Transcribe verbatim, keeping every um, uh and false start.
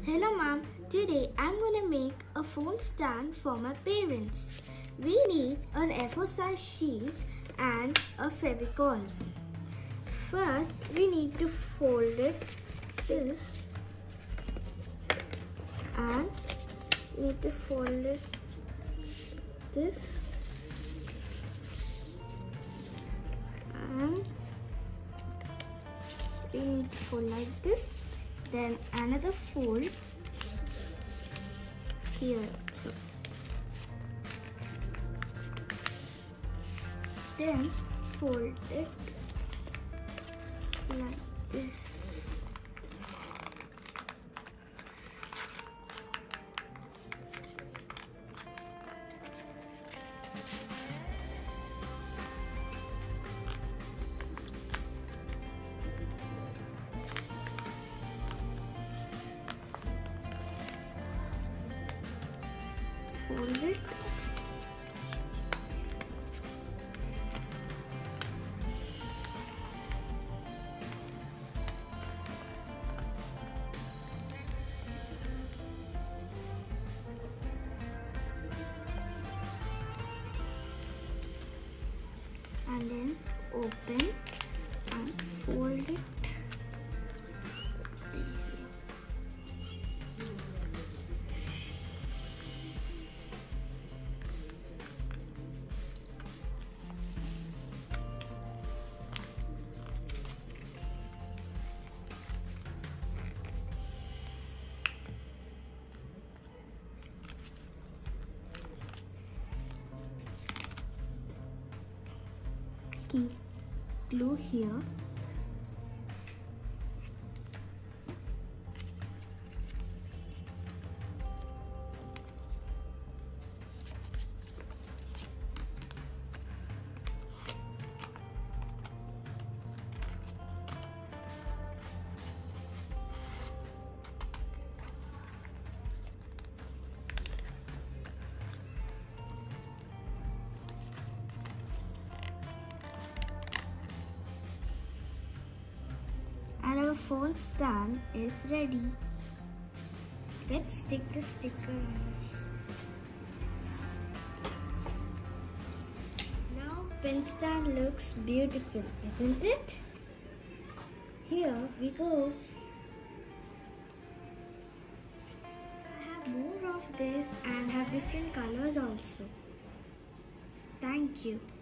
Hello mom, today I'm gonna make a phone stand for my parents. We need an A four size sheet and a Fevicol. First we need to fold it this and we need to fold it this and we need to fold like this, then another fold here also. Then fold it like this. Fold it. And then open and fold it. Keep glue here. And our phone stand is ready. Let's stick the sticker on this. Now pen stand looks beautiful, isn't it? Here we go. I have more of this and have different colors also. Thank you.